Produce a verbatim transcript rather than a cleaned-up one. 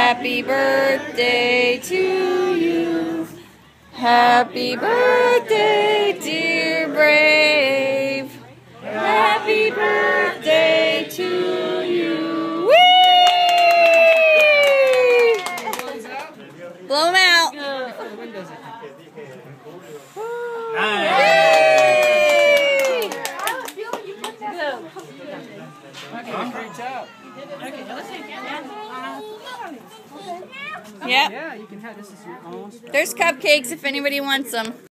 Happy birthday to you. Happy birthday, dear Brave. Happy birthday to you. Whee! Blow them out. Okay, great job. Okay, let's see. Yep. Yeah, you can have this as your own. There's cupcakes if anybody wants them.